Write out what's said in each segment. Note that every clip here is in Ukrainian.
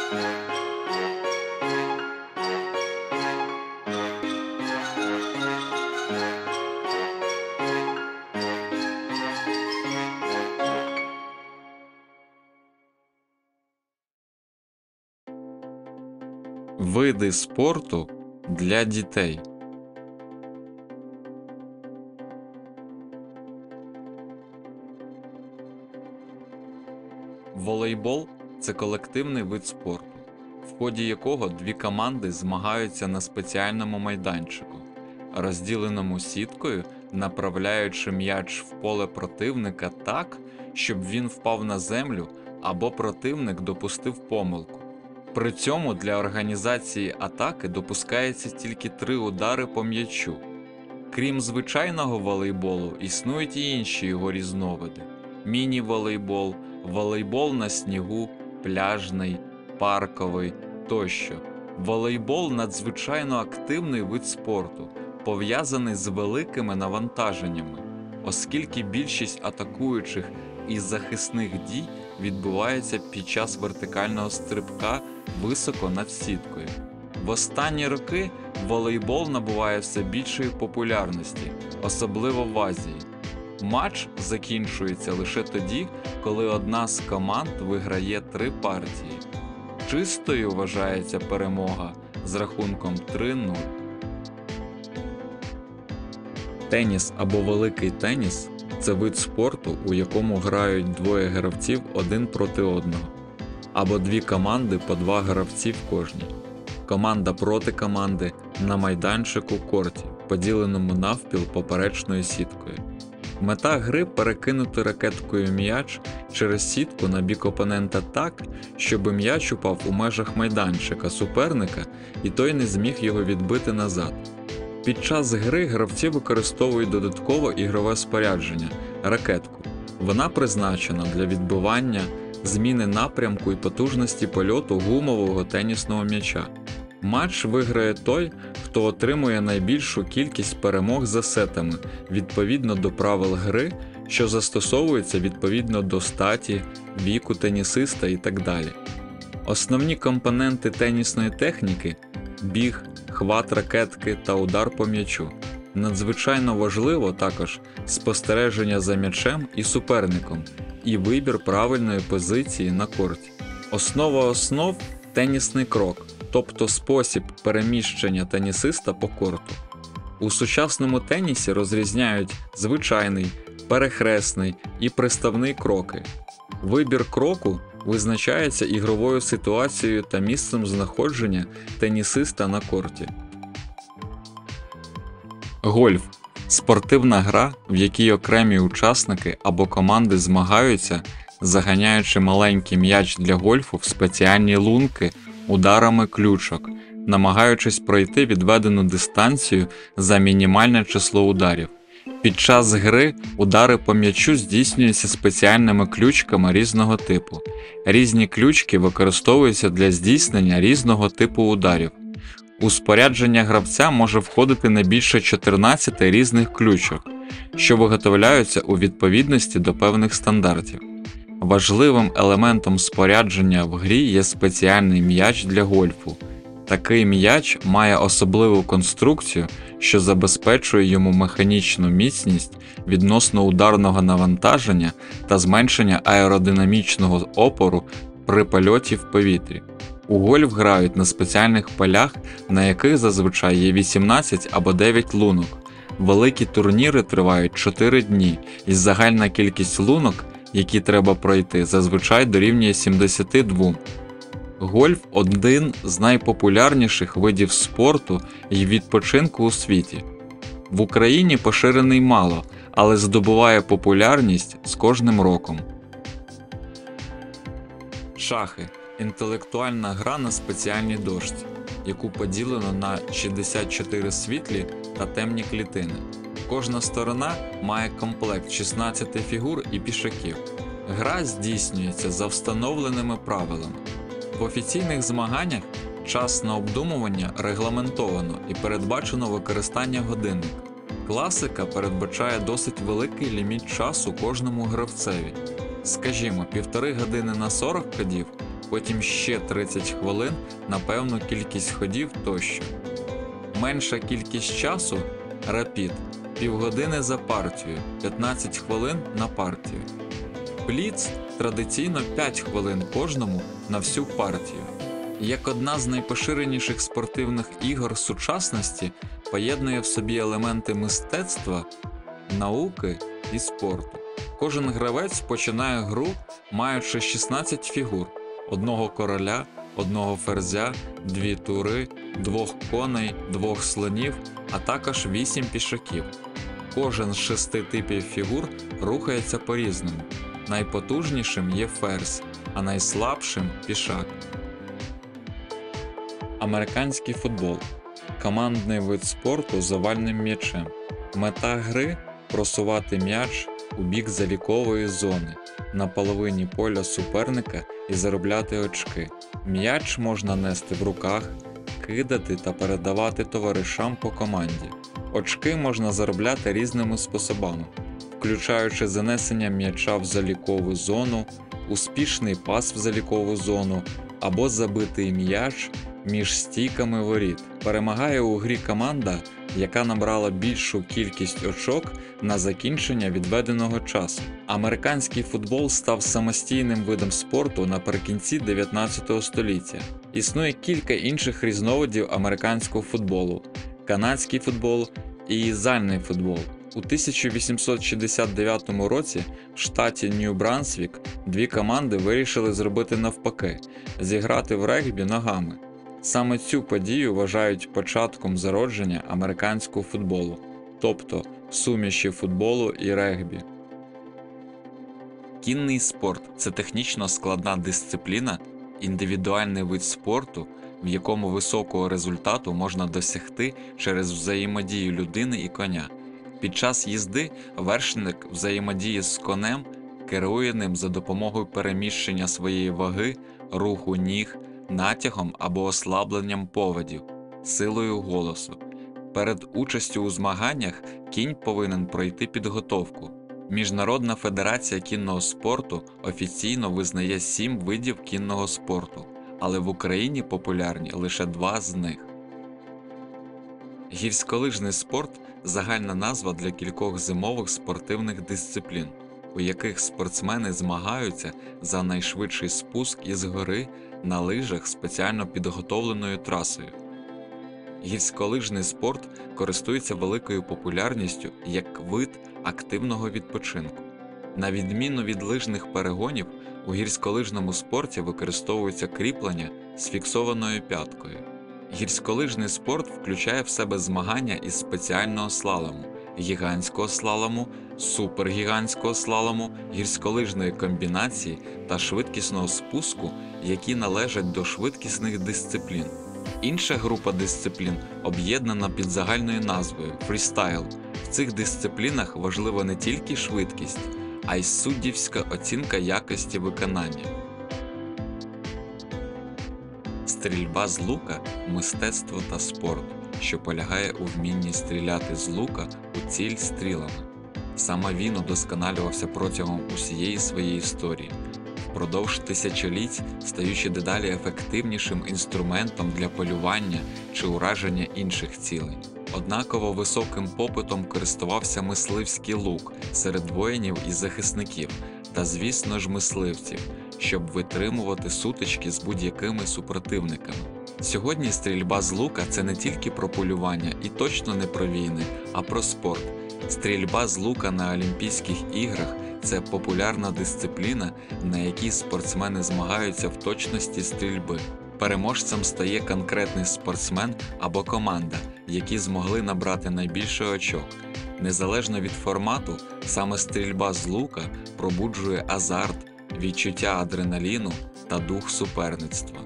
Види спорту для дітей. Волейбол – це колективний вид спорту, в ході якого дві команди змагаються на спеціальному майданчику, розділеному сіткою, направляючи м'яч в поле противника так, щоб він впав на землю або противник допустив помилку. При цьому для організації атаки допускається тільки 3 удари по м'ячу. Крім звичайного волейболу, існують і інші його різновиди – міні-волейбол, волейбол на снігу, пляжний, парковий тощо. Волейбол – надзвичайно активний вид спорту, пов'язаний з великими навантаженнями, оскільки більшість атакуючих і захисних дій відбувається під час вертикального стрибка високо над сіткою. В останні роки волейбол набуває все більшої популярності, особливо в Азії. Матч закінчується лише тоді, коли одна з команд виграє 3 партії. Чистою вважається перемога з рахунком 3-0. Теніс або великий теніс – це вид спорту, у якому грають двоє гравців один проти одного, або дві команди по 2 гравці в кожній. Команда проти команди на майданчику-корті, поділеному навпіл поперечною сіткою. Мета гри – перекинути ракеткою м'яч через сітку на бік опонента так, щоб м'яч упав у межах майданчика суперника і той не зміг його відбити назад. Під час гри гравці використовують додаткове ігрове спорядження – ракетку. Вона призначена для відбивання, зміни напрямку і потужності польоту гумового тенісного м'яча. Матч виграє той, хто отримує найбільшу кількість перемог за сетами відповідно до правил гри, що застосовуються відповідно до статі, віку тенісиста і так далі. Основні компоненти тенісної техніки – біг, хват ракетки та удар по м'ячу. Надзвичайно важливо також спостереження за м'ячем і суперником і вибір правильної позиції на корті. Основа основ – тенісний крок, тобто спосіб переміщення тенісиста по корту. У сучасному тенісі розрізняють звичайний, перехресний і приставний кроки. Вибір кроку визначається ігровою ситуацією та місцем знаходження тенісиста на корті. Гольф – спортивна гра, в якій окремі учасники або команди змагаються, заганяючи маленький м'яч для гольфу в спеціальні лунки ударами ключок, намагаючись пройти відведену дистанцію за мінімальне число ударів. Під час гри удари по м'ячу здійснюються спеціальними ключками різного типу. Різні ключки використовуються для здійснення різного типу ударів. У спорядження гравця може входити не більше 14 різних ключок, що виготовляються у відповідності до певних стандартів. Важливим елементом спорядження в грі є спеціальний м'яч для гольфу. Такий м'яч має особливу конструкцію, що забезпечує йому механічну міцність відносно ударного навантаження та зменшення аеродинамічного опору при польоті в повітрі. У гольф грають на спеціальних полях, на яких зазвичай є 18 або 9 лунок. Великі турніри тривають 4 дні, і загальна кількість лунок, які треба пройти, зазвичай дорівнює 72. Гольф – один з найпопулярніших видів спорту і відпочинку у світі. В Україні поширений мало, але здобуває популярність з кожним роком. Шахи – інтелектуальна гра на спеціальній дошці, яку поділено на 64 світлі та темні клітини. Кожна сторона має комплект 16 фігур і пішаків. Гра здійснюється за встановленими правилами. В офіційних змаганнях час на обдумування регламентовано і передбачено використання годинника. Класика передбачає досить великий ліміт часу кожному гравцеві. Скажімо, 1,5 години на 40 ходів потім ще 30 хвилин на певну кількість ходів тощо. Менша кількість часу – рапід, півгодини за партію, 15 хвилин на партію. Бліц – традиційно 5 хвилин кожному на всю партію. Як одна з найпоширеніших спортивних ігор сучасності, поєднує в собі елементи мистецтва, науки і спорту. Кожен гравець починає гру, маючи 16 фігур – одного короля, одного ферзя, 2 тури, 2 коней, 2 слонів, а також 8 пішаків. Кожен з 6 типів фігур рухається по-різному. Найпотужнішим є ферзь, а найслабшим – пішак. Американський футбол – командний вид спорту з овальним м'ячем. Мета гри – просувати м'яч у бік залікової зони на половині поля суперника і заробляти очки. М'яч можна нести в руках, кидати та передавати товаришам по команді. Очки можна заробляти різними способами, включаючи занесення м'яча в залікову зону, успішний пас в залікову зону або забитий м'яч між стійками воріт. Перемагає у грі команда, яка набрала більшу кількість очок на закінчення відведеного часу. Американський футбол став самостійним видом спорту наприкінці 19 століття. Існує кілька інших різновидів американського футболу – канадський футбол і зальний футбол. У 1869 році в штаті Нью-Брансвік 2 команди вирішили зробити навпаки – зіграти в регбі ногами. Саме цю подію вважають початком зародження американського футболу, тобто суміші футболу і регбі. Кінний спорт – це технічно складна дисципліна, індивідуальний вид спорту, в якому високого результату можна досягти через взаємодію людини і коня. Під час їзди вершник взаємодіє з конем, керує ним за допомогою переміщення своєї ваги, руху ніг, натягом або ослабленням поводів, силою голосу. Перед участю у змаганнях кінь повинен пройти підготовку. Міжнародна федерація кінного спорту офіційно визнає 7 видів кінного спорту, але в Україні популярні лише 2 з них. Гірськолижний спорт – загальна назва для кількох зимових спортивних дисциплін, у яких спортсмени змагаються за найшвидший спуск із гори на лижах спеціально підготовленою трасою. Гірськолижний спорт користується великою популярністю як вид активного відпочинку. На відміну від лижних перегонів, у гірськолижному спорті використовується кріплення з фіксованою п'яткою. Гірськолижний спорт включає в себе змагання із спеціального слалому, гігантського слалому, супергігантського слалому, гірськолижної комбінації та швидкісного спуску, які належать до швидкісних дисциплін. Інша група дисциплін об'єднана під загальною назвою фрістайл. В цих дисциплінах важлива не тільки швидкість, а й суддівська оцінка якості виконання. Стрільба з лука – мистецтво та спорт, що полягає у вмінні стріляти з лука у ціль стрілами. Саме він удосконалювався протягом усієї своєї історії, впродовж тисячоліть стаючи дедалі ефективнішим інструментом для полювання чи ураження інших цілей. Однаково високим попитом користувався мисливський лук серед воїнів і захисників, та, звісно ж, мисливців, щоб витримувати сутички з будь-якими супротивниками. Сьогодні стрільба з лука – це не тільки про полювання і точно не про війни, а про спорт. Стрільба з лука на Олімпійських іграх – це популярна дисципліна, на якій спортсмени змагаються в точності стрільби. Переможцем стає конкретний спортсмен або команда, які змогли набрати найбільше очок. Незалежно від формату, саме стрільба з лука пробуджує азарт, відчуття адреналіну та дух суперництва.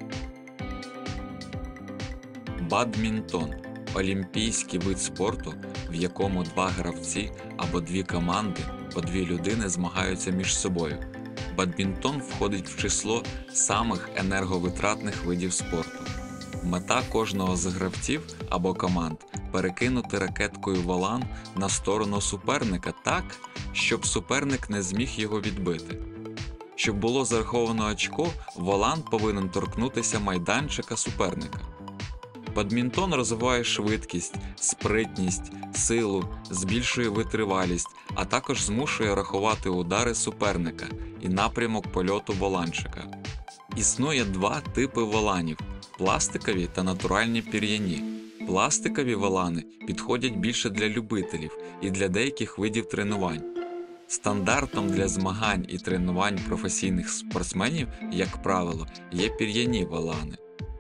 Бадмінтон – олімпійський вид спорту, в якому 2 гравці або 2 команди по 2 людини змагаються між собою. Бадмінтон входить в число самих енерговитратних видів спорту. Мета кожного з гравців або команд – перекинути ракеткою волан на сторону суперника так, щоб суперник не зміг його відбити. Щоб було зараховано очко, волан повинен торкнутися майданчика суперника. Бадмінтон розвиває швидкість, спритність, силу, збільшує витривалість, а також змушує рахувати удари суперника і напрямок польоту воланчика. Існує два типи воланів – пластикові та натуральні пір'яні. Пластикові волани підходять більше для любителів і для деяких видів тренувань. Стандартом для змагань і тренувань професійних спортсменів, як правило, є пір'яні волани.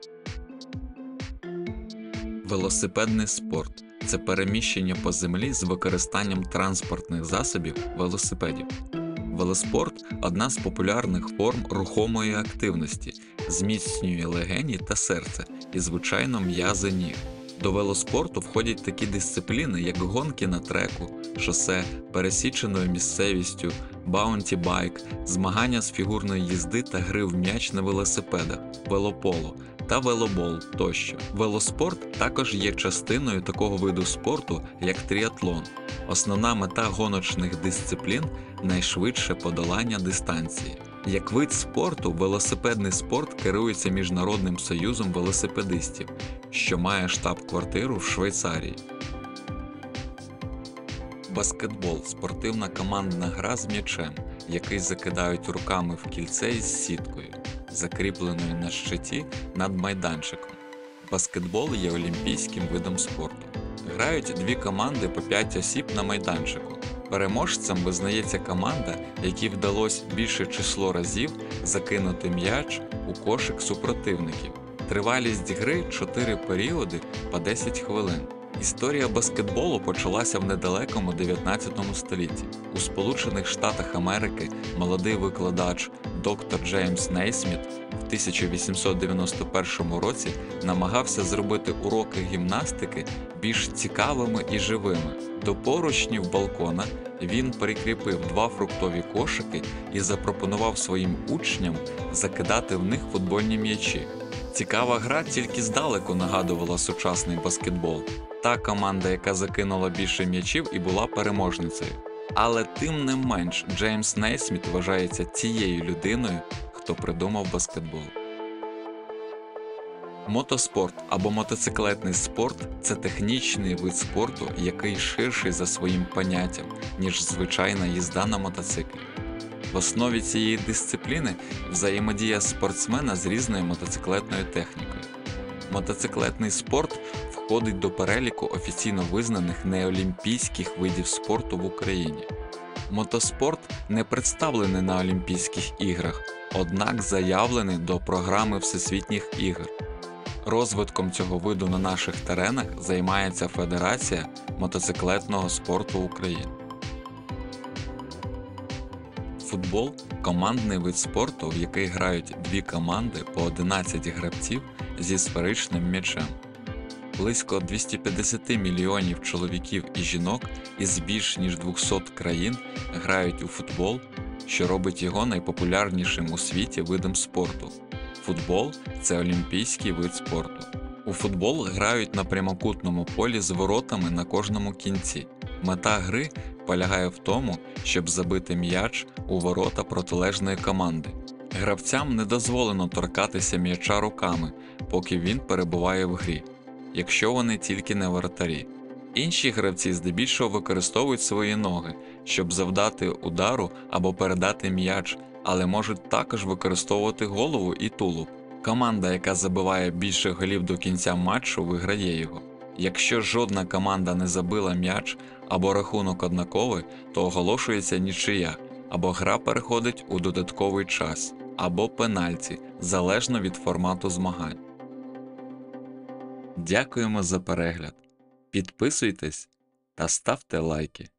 Велосипедний спорт – це переміщення по землі з використанням транспортних засобів велосипедів. Велоспорт – одна з популярних форм рухомої активності, зміцнює легені та серце і, звичайно, м'язи ніг. До велоспорту входять такі дисципліни, як гонки на треку, шосе, пересіченою місцевістю, баунті-байк, змагання з фігурної їзди та гри в м'яч на велосипедах, велополо та велобол тощо. Велоспорт також є частиною такого виду спорту, як тріатлон. Основна мета гоночних дисциплін – найшвидше подолання дистанції. Як вид спорту, велосипедний спорт керується Міжнародним союзом велосипедистів, що має штаб-квартиру в Швейцарії. Баскетбол – спортивна командна гра з м'ячем, який закидають руками в кільце із сіткою, закріпленою на щиті над майданчиком. Баскетбол є олімпійським видом спорту. Грають дві команди по 5 осіб на майданчику. Переможцем визнається команда, якій вдалося більше число разів закинути м'яч у кошик супротивників. Тривалість гри – 4 періоди по 10 хвилин. Історія баскетболу почалася в недалекому 19 столітті. У Сполучених Штатах Америки молодий викладач доктор Джеймс Нейсміт в 1891 році намагався зробити уроки гімнастики більш цікавими і живими. До поручнів балкона він прикріпив 2 фруктові кошики і запропонував своїм учням закидати в них футбольні м'ячі. Цікава гра тільки здалеку нагадувала сучасний баскетбол. Та команда, яка закинула більше м'ячів, і була переможницею. Але тим не менш, Джеймс Нейсміт вважається тією людиною, хто придумав баскетбол. Мотоспорт або мотоциклетний спорт – це технічний вид спорту, який ширший за своїм поняттям, ніж звичайна їзда на мотоциклі. В основі цієї дисципліни взаємодія спортсмена з різною мотоциклетною технікою. Мотоциклетний спорт входить до переліку офіційно визнаних неолімпійських видів спорту в Україні. Мотоспорт не представлений на Олімпійських іграх, однак заявлений до програми Всесвітніх ігор. Розвитком цього виду на наших теренах займається Федерація мотоциклетного спорту України. Футбол – командний вид спорту, в який грають дві команди по 11 гравців зі сферичним м'ячем. Близько 250 мільйонів чоловіків і жінок із більш ніж 200 країн грають у футбол, що робить його найпопулярнішим у світі видом спорту. Футбол – це олімпійський вид спорту. У футбол грають на прямокутному полі з воротами на кожному кінці. Мета гри полягає в тому, щоб забити м'яч у ворота протилежної команди. Гравцям не дозволено торкатися м'яча руками, поки він перебуває в грі, якщо вони тільки не воротарі. Інші гравці здебільшого використовують свої ноги, щоб завдати удару або передати м'яч, але можуть також використовувати голову і тулуб. Команда, яка забиває більше голів до кінця матчу, виграє його. Якщо жодна команда не забила м'яч або рахунок однаковий, то оголошується нічия, або гра переходить у додатковий час, або пенальті, залежно від формату змагань. Дякуємо за перегляд. Підписуйтесь та ставте лайки.